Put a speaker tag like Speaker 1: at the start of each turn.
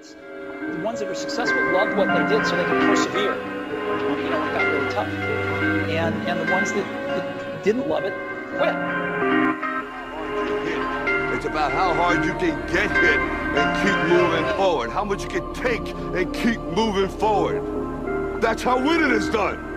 Speaker 1: ones. The ones that are successful loved what they did so they could persevere. You know, it got really tough. And the ones that didn't love it quit.
Speaker 2: It's about how hard you can get hit and keep moving forward. How much you can take and keep moving forward. That's how winning is done.